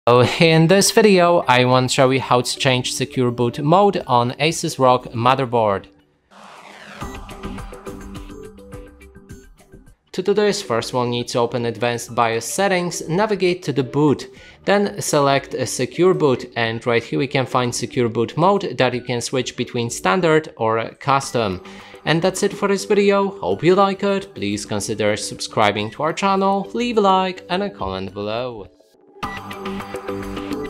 In this video, I want to show you how to change secure boot mode on ASUS ROG Motherboard. To do this, first we'll need to open Advanced BIOS settings, navigate to the boot, then select a secure boot, and right here we can find secure boot mode that you can switch between standard or custom. And that's it for this video. Hope you like it. Please consider subscribing to our channel, leave a like and a comment below.